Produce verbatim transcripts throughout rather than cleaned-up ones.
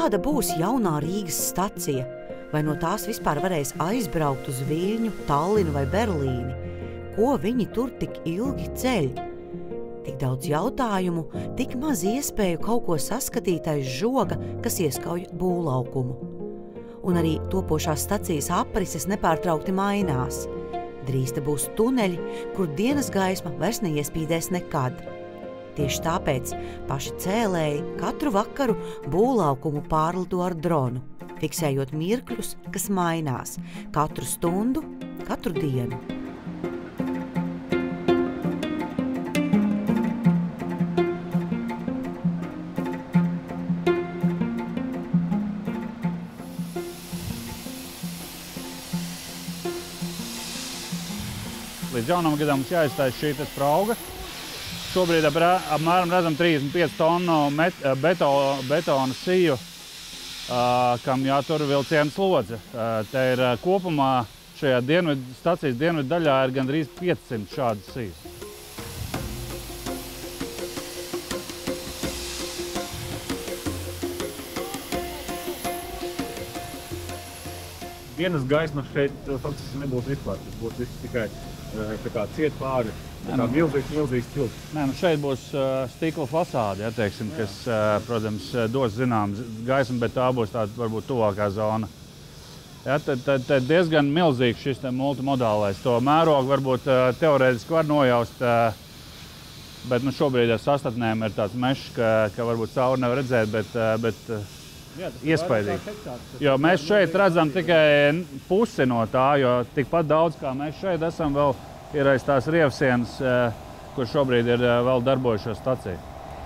kāda būs jaunā Rīgas stacija? Vai no tās vispār varēs aizbraukt uz Viļņu, Tallinu vai Berlīni? Ko viņi tur tik ilgi ceļ? Tik daudz jautājumu, tik maz iespēju kaut ko saskatīt aiz žoga, kas ieskauj būvlaukumu. Un arī topošās stacijas aprises nepārtraukti mainās. Drīz te būs tuneļi, kur dienas gaisma vairs neiespīdēs nekad. Tieši tāpēc paši cēlēji katru vakaru būvlaukumu pārlido ar dronu, fiksējot mirkļus, kas mainās katru stundu, katru dienu. Līdz jaunam gadam mums jāizstājas šī sprauga. Šobrīd apmēram redzam trīsdesmit pieci tonu beto, betona siju, kam jātur vilciena slodze. Te ir kopumā šajā dienvidu, stacijas dienvidu daļā ir gandrīz piecsimt šādas sijas. Dienas gaisma šeit faktiski nebūtu vispār. Tas būtu viss tikai tā kā ciet pāri, tā kā milzīgs, milzīgs tilts. Nē, nu šeit būs uh, stikla fasāde, ja, teiksim, kas, uh, protams, dos zinām gaismu, bet tā būs tāda varbūt tuvākā zona. Ja, tad, tad, tad diezgan milzīgs šis multimodālais. To mērogu varbūt uh, teorētiski var nojaust, uh, bet nu, šobrīd ar sastatnēm ir tāds mešs, ka, ka varbūt cauri nevar redzēt, bet, uh, bet uh, Jā, iespaidīgi. Jo mēs šeit redzam tikai pusi no tā, jo tikpat daudz, kā mēs šeit esam, vēl ir aiz tās rievsienas, kur šobrīd ir vēl darbojušo staciju.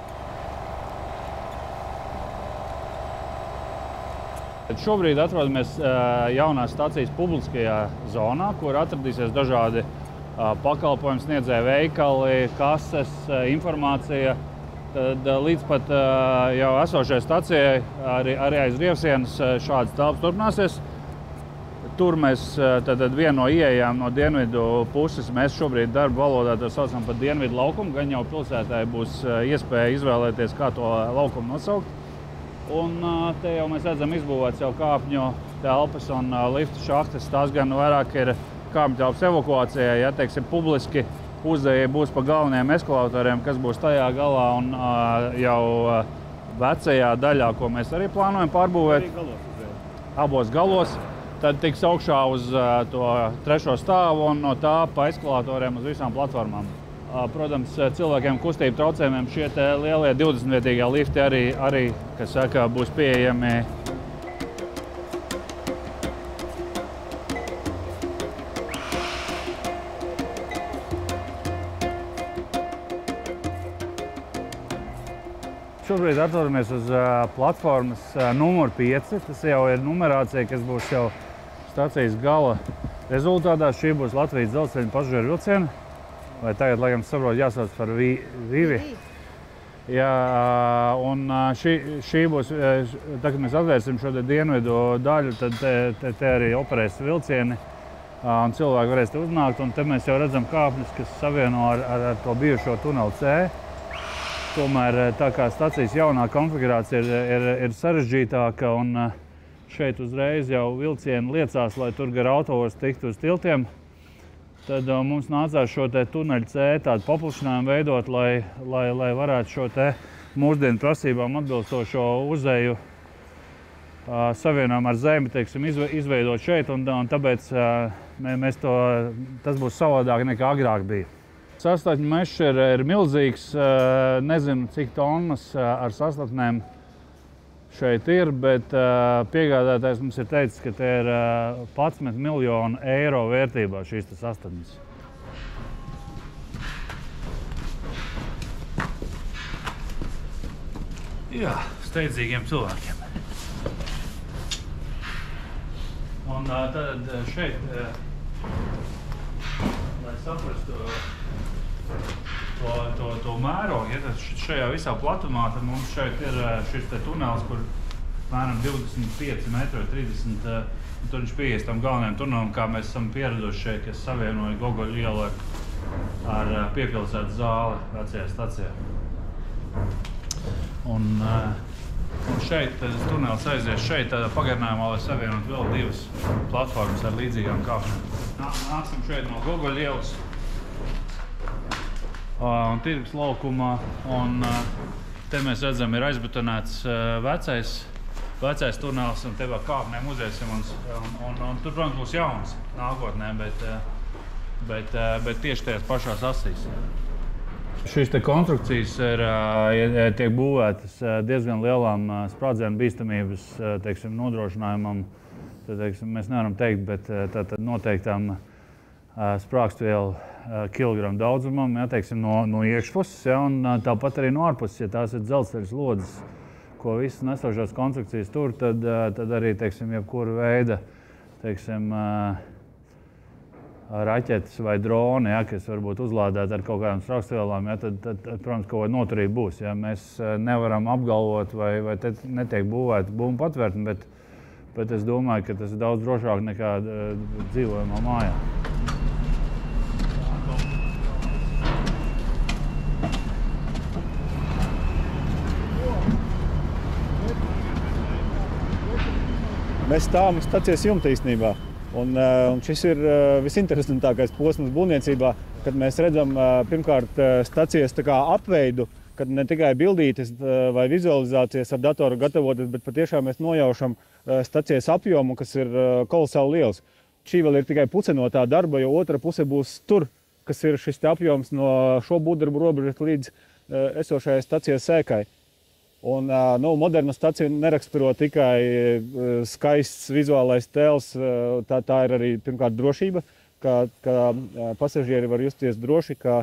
Šobrīd atrodamies jaunās stacijas publiskajā zonā, kur atradīsies dažādi pakalpojumu sniedzēji veikali, kases, informācija. Tad līdz pat jau esošajai stacijai arī, arī aiz rievsienas šādas telpas turpināsies. Tur mēs tad vienu no ieejām no dienvidu puses. Mēs šobrīd darba valodā to saucam par dienvidu laukumu. Gan jau pilsētai būs iespēja izvēlēties, kā to laukumu nosaukt. Un te jau mēs redzam izbūvēts jau kāpņu telpas un liftu šahtes. Tās gan vairāk ir kāpņu telpas evakuācijai, ja teiksim, publiski. Uzdeja būs pa galvenajiem eskalatoriem, kas būs tajā galā un uh, jau uh, vecajā daļā, ko mēs arī plānojam pārbūvēt. Abos galos. Tad tiks augšā uz uh, to trešo stāvu un no tā pa eskalatoriem uz visām platformām. Uh, protams, cilvēkiem kustību traucējumiem šie te lielie divdesmitvietīgie lifti arī, arī, kas saka, būs pieejami. Šobrīd atrodamies uz uh, platformas uh, numur pieci. Tas jau ir numerācija, kas būs jau stacijas gala rezultātā. Šī būs Latvijas dzelzceļa pasažieru vilciena. Vai tagad, laikam, saprot, jāsauc par vi, Vivi. Jā, uh, un uh, šī, šī būs, uh, tā, kad mēs atvērsim šo te dienvidu daļu, tad te, te, te arī operēs vilcieni. Uh, un cilvēki varēs te uznākt. Un te mēs jau redzam kāpnes, kas savieno ar, ar, ar to bijušo tuneli C. Tomēr tā kā stacijas jaunā konfigurācija ir, ir, ir sarežģītāka un šeit uzreiz jau vilcieni liecās, lai tur gar autobus tiktu uz tiltiem, tad mums nācās šo te tuneļu C tādu paplašinājumu veidot, lai, lai, lai varētu šo te mūsdienu prasībām atbilstošo uzeju uh, savienojumu ar zemi, teiksim, izveidot šeit, un, un tāpēc uh, mēs to, tas būs savādāk nekā agrāk bija. Sastatņu mešs ir, ir milzīgs, nezinu, cik tonnas ar sastatnēm šeit ir, bet piegādātājs mums ir teicis, ka te ir padsmit miljonu eiro vērtībā šīs sastatnes. Jā, steidzīgiem cilvēkiem. Un tad šeit, lai saprastu, To, to, to mērogu, ja šajā visā platumā, tad mums šeit ir šis te tunels, kur mēram divdesmit pieci metri vai trīsdesmit, un tur viņš pieies tam galvenajam tunelim, kā mēs esam pieraduši šeit, kas savienoja Gogoļu ielu ar, ar piepilsētas zāli vecajā stacijā. Un Un šeit tas tunelis aizies šeit, tādā pagarinājumā, lai savienot vēl divas platformas ar līdzīgām kāpnēm. Nāksim šeit no Gogoļa ielas un Tirgus laukumā. Un te mēs redzam, ir aizbetonēts vecais, vecais tunelis, un te vēl kāpnēm uziesim. Un, un, un, un tur, protams, būs jauns nākotnē, bet, bet, bet tieši tajās pašās asīs. Šīs te konstrukcijas ir, tiek būvētas diezgan lielām sprādzienu bīstamības teiksim, nodrošinājumam. Tad, teiksim, mēs nevaram teikt, bet tātad noteiktām sprāgstvielu kilogramu daudzumam, ja, teiksim, no, no iekšpuses, ja, un tāpat arī no ārpuses, ja tās ir dzelzceļa slodzes, ko visas nesošās konstrukcijas tur, tad, tad arī, teiksim, jebkura veida, teiksim, raķetes vai droni, ja, kas varbūt uzlādēt ar kaut kādām sprāgstvielām, ja, tad, tad, tad, protams, kaut kāda noturība būs. Ja. Mēs nevaram apgalvot, vai, vai te netiek būvēta bumbu patvērtne, bet, bet es domāju, ka tas ir daudz drošāk nekā dzīvojamā mājā. Mēs stāvam uz stacijas jumta īstenībā. Un, un šis ir visinteresantākais posms būvniecībā, kad mēs redzam pirmkārt stacijas tā kā apveidu, kad ne tikai bildītes vai vizualizācijas ar datoru gatavotas, bet patiešām mēs nojaušam stacijas apjomu, kas ir kolosāli liels. Šī vēl ir tikai puse no tā darba, jo otra puse būs tur, kas ir šis apjoms no šo būvdarbu robežas līdz esošajai stacijas sēkai. Un, nu, moderna stacija neraksturo tikai skaists vizuālais tēls, tā, tā ir arī pirmkārt drošība, ka, ka pasažieri var justies droši, ka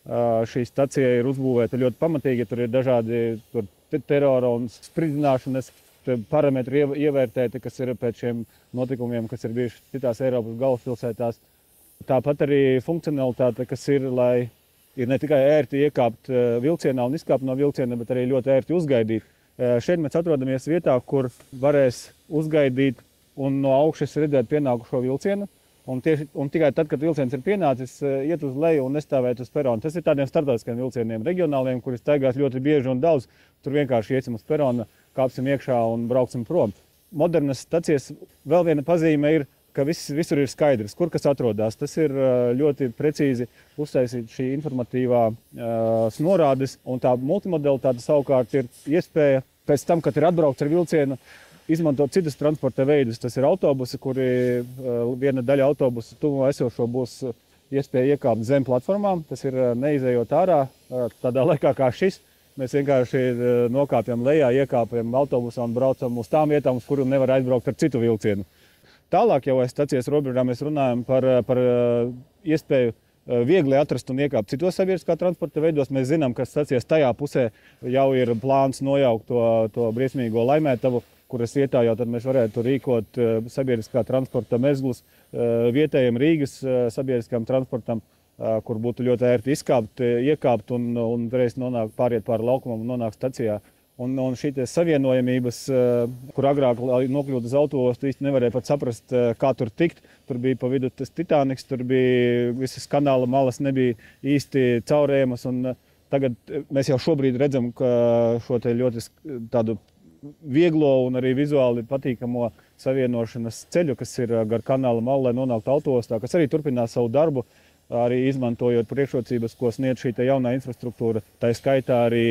šī stacija ir uzbūvēta ļoti pamatīgi, tur ir dažādi tur, terora un spridzināšanas parametri ievērtēti, kas ir pēc šiem notikumiem, kas ir bijuši citās Eiropas galvaspilsētās. Tāpat arī funkcionalitāte, kas ir, lai ir ne tikai ērti iekāpt vilcienā un izkāpt no vilciena, bet arī ļoti ērti uzgaidīt. Šeit mēs atrodamies vietā, kur varēs uzgaidīt un no augšas redzēt pienākušo vilcienu. Un, tieši, un tikai tad, kad vilciens ir pienācis, iet uz leju un nestāvēt uz perona. Tas ir tādiem starptautiskiem vilcieniem, reģionāliem, kuri staigās ļoti bieži un daudz. Tur vienkārši iesim uz perona, kāpsim iekšā un brauksim prom. Modernas stacijas vēl viena pazīme ir, ka viss, visur ir skaidrs, kur kas atrodas. Tas ir ļoti precīzi uztaisīt šī informatīvā uh, norādes, un tā multimodalitāte savukārt ir iespēja pēc tam, kad ir atbraukts ar vilcienu, izmantot citus transporta veidus. Tas ir autobusi, kuri uh, viena daļa autobusu tuvumā esošo būs iespēja iekāpt zem platformām. Tas ir neizējot ārā uh, tādā laikā kā šis. Mēs vienkārši uh, nokāpjam lejā, iekāpjam autobusā un braucam uz tām vietām, uz kurām nevar aizbraukt ar citu vilcienu. Tālāk jau aiz stacijas robežā mēs runājam par, par iespēju viegli atrast un iekāpt citos sabiedriskā transporta veidos. Mēs zinām, ka stacijas tajā pusē jau ir plāns nojaukt to, to briesmīgo laimētavu, kuras vietā jau tad mēs varētu rīkot sabiedriskā transporta mezglus vietējiem Rīgas sabiedriskām transportam, kur būtu ļoti ērti izkāpt, iekāpt un, un reiz nonākt, pāriet pāri laukumam un nonākt stacijā. Un, un šī savienojamības, kur agrāk nokļūt uz autoostu, īsti nevarēja pat saprast, kā tur tikt. Tur bija pa vidu tas Titaniks, tur bija visas kanāla malas nebija īsti caurējamas. Un tagad mēs jau šobrīd redzam, ka šo te ļoti tādu vieglo un arī vizuāli patīkamo savienošanas ceļu, kas ir gar kanāla malu, lai nonāktu autoostā, kas arī turpinās savu darbu, arī izmantojot priekšrocības, ko sniedz šī te jaunā infrastruktūra. Tā skaitā arī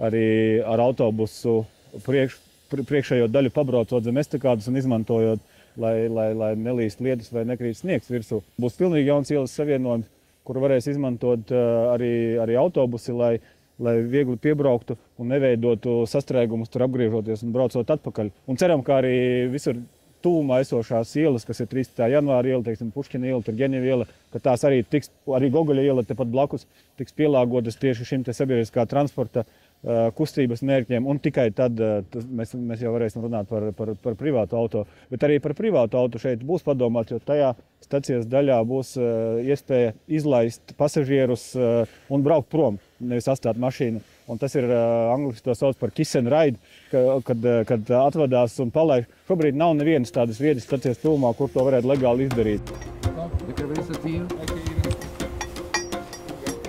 arī ar autobusu priekš, priekšējo daļu pabraucot zem estakādas un izmantojot, lai, lai, lai nelīst lietus vai nekrīt sniegs virsū. Būs pilnīgi jauns ielas savienojums, kur varēs izmantot arī, arī autobusi, lai, lai viegli piebrauktu un neveidotu sastrēgumus tur apgriežoties un braucot atpakaļ. Un ceram, ka arī visur tuvumā esošās ielas, kas ir trīspadsmitā janvāra iela, teiksim, Puškina iela, Turgeņeva iela, ka tās arī tiks, arī Gogoļa iela tepat blakus, tiks pielāgotas tieši šim te sabiedriskā transporta kustības mērķiem, un tikai tad mēs, mēs jau varēsim runāt par, par, par privātu auto. Bet arī par privātu auto šeit būs padomāts, jo tajā stacijas daļā būs iespēja izlaist pasažierus un braukt prom, nevis atstāt mašīnu. Un tas ir angliski to sauc par kiss and ride, kad, kad atvadās un palaiž. Šobrīd nav nevienas tādas vietas stacijas tuvumā, kur to varētu legāli izdarīt.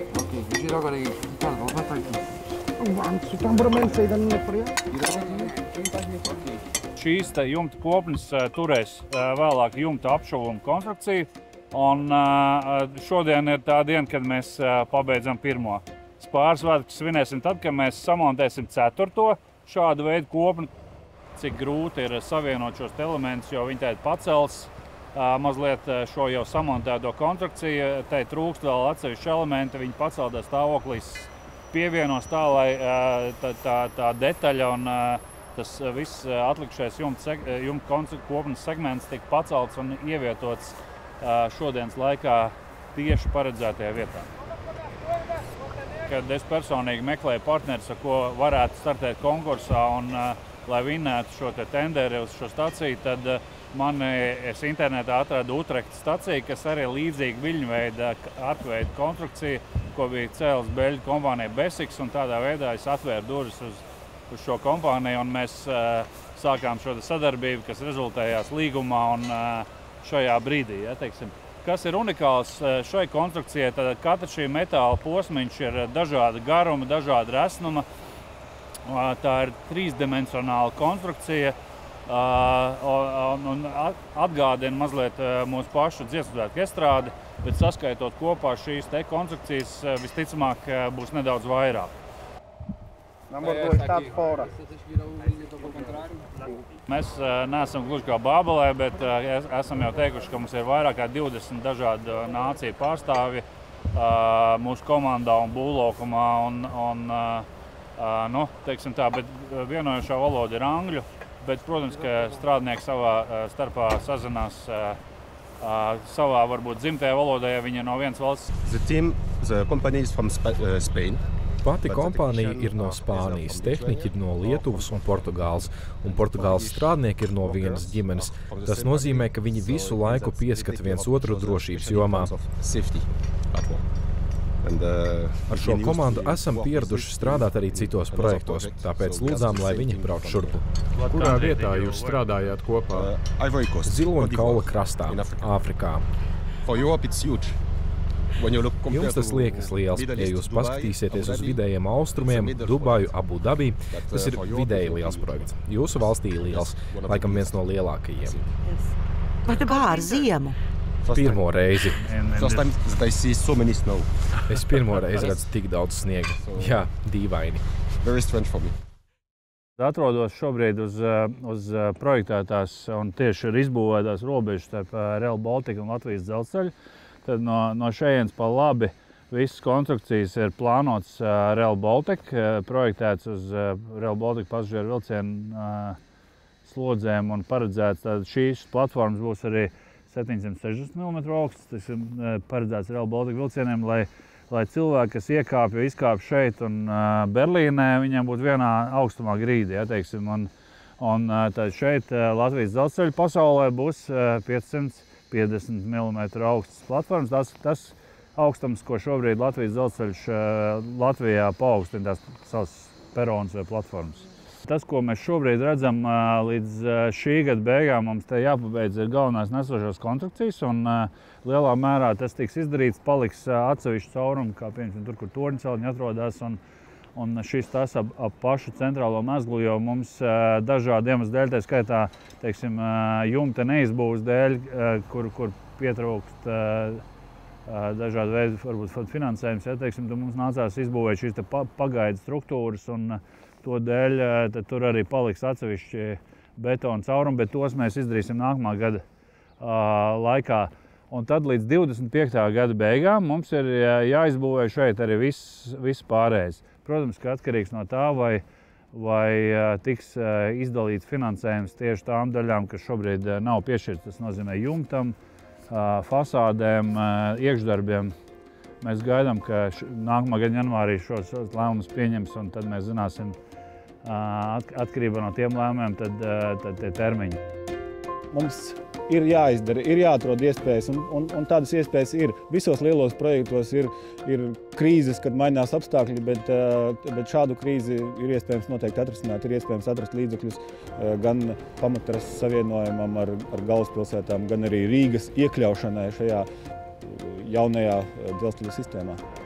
Vamos, estamos por menos aí da minha praia. Šīs te jumta kopnes turēs vēlāk jumta apšuvuma konstrukciju. Un šodien ir tā diena, kad mēs pabeidzam pirmo spāru svētku, svinēsim tad, kad mēs samontēsim ceturto šādu veidu kopni. Cik grūti ir savienot šos elementus, jo viņi tādi pacels mazliet šo jau samontēto konstrukciju. Tai trūkst vēl atsevišķi elementi, viņi paceltā stāvoklī pievienos tā, lai tā, tā, tā detaļa un tas viss atlikušais jumta, jumta kopnes segments tika pacelts un ievietots šodienas laikā tieši paredzētajā vietā. Kad es personīgi meklēju partnerus, ar ko varētu startēt konkursā un lai vinnētu šo te tenderi uz šo staciju, tad man es internetā atradu Utrehtas staciju, kas arī līdzīga viļņveida arkveida konstrukcija, ko bija cēlis beļģu kompānija Besiks, un tādā veidā es atvēru durvis uz, uz šo kompāniju, un mēs uh, sākām šo sadarbību, kas rezultējās līgumā un uh, šajā brīdī. Ja, teiksim. Kas ir unikāls šai konstrukcijai, tad katra šī metāla posmiņš ir dažāda garuma, dažāda resnuma. Tā ir trīsdimensionāla konstrukcija un atgādina mazliet mūsu pašu dziesmu svētku estrādi, bet saskaitot kopā šīs te konstrukcijas visticamāk būs nedaudz vairāk. Mēs neesam gluži kā Bābelē, bet esam jau teikuši, ka mums ir vairāk kā divdesmit dažādu nāciju pārstāvji mūsu komandā un būvlaukumā. Un, un, nu, teiksim tā, bet vienojošā valoda ir angļu, bet, protams, ka strādnieki savā starpā sazinās savā, varbūt, dzimtajā valodā, ja viņi ir no vienas valsts. The team, the company is from Spain. Pati kompānija ir no Spānijas, tehniķi ir no Lietuvas un Portugāles, un Portugāles strādnieki ir no vienas ģimenes. Tas nozīmē, ka viņi visu laiku pieskata viens otru drošības jomā. Ar šo komandu esam pieraduši strādāt arī citos projektos, tāpēc lūdzām, lai viņi brauc šurpu. Kurā vietā jūs strādājāt kopā? Ziloņkaula krastā, Āfrikā. Jums tas liekas liels, ja jūs paskatīsieties uz vidējiem austrumiem, Dubaju, Abu Dabī, tas ir vidēji liels projekts. Jūsu valstī liels, laikam viens no lielākajiem. Bet kā ar ziemu? Pirmo reizi. Es pirmo reizi redzu tik daudz sniega. Jā, dīvaini. Atrodos šobrīd uz, uz projektētās un tieši ir izbūvētās robežas starp Rail Baltica un Latvijas dzelzceļu. Tad no, no šejienes pa labi visas konstrukcijas ir plānots uh, Rail Baltica, uh, projektēts uz uh, Rail Baltica pasažieru vilcienu uh, slodzēm un paredzēts. Tad šīs platformas būs arī septiņsimt sešdesmit milimetru augsts. Tas ir uh, paredzēts Rail Baltica vilcieniem, lai, lai cilvēki, kas iekāpja, izkāpja šeit un uh, Berlīnē, viņiem būtu vienā augstumā grīdi. Ja, teiksim, un, un uh, tad šeit uh, Latvijas dzelzceļa pasaulē būs uh, piecsimt piecdesmit milimetru augsts platformas. Tas, tas augstums, ko šobrīd Latvijas dzelzceļš Latvijā paaugstina tās savas peronas vai platformas. Tas, ko mēs šobrīd redzam līdz šī gada beigām, mums te jāpabeidz ir galvenās nesošās konstrukcijas, un lielā mērā tas tiks izdarīts, paliks atsevišķi caurumi, kā piemēram tur, kur torņceltņi atrodas, un Un šis tas ap, ap pašu centrālo mezglu, jo mums dažādi iemesli dēļ, tā skaitā, teiksim, jumta neizbūves dēļ, kur, kur pietrūkst dažādi veidi, varbūt finansējums, ja, teiksim, tad mums nācās izbūvēt šīs pagaidu struktūras, un to dēļ tad tur arī paliks atsevišķi betona caurumi, bet tos mēs izdarīsim nākamā gada laikā. Un tad līdz divdesmit piektā gada beigām mums ir jāizbūvē šeit arī viss, viss pārējais. Protams, ka atkarīgs no tā, vai, vai tiks izdalīts finansējums tieši tām daļām, kas šobrīd nav piešķirts. Tas nozīmē jumtam, fasādēm, iekšdarbiem. Mēs gaidām, ka nākamā gada janvārī šos lēmumus pieņems, un tad mēs zināsim, atkarībā no tiem lēmumiem, tad, tad tie termiņi. Mums ir jāizdara, ir jāatrod iespējas, un, un, un tādas iespējas ir. Visos lielos projektos ir, ir krīzes, kad mainās apstākļi, bet, bet šādu krīzi ir iespējams noteikti atrisināt, ir iespējams atrast līdzekļus gan pamattrasas savienojumam ar, ar galvaspilsētām, gan arī Rīgas iekļaušanai šajā jaunajā dzelzceļa sistēmā.